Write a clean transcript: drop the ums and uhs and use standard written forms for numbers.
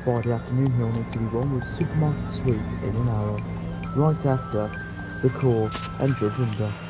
Friday afternoon here on ETV1 with Supermarket Sweep in an hour, right after The Court and Judge Under.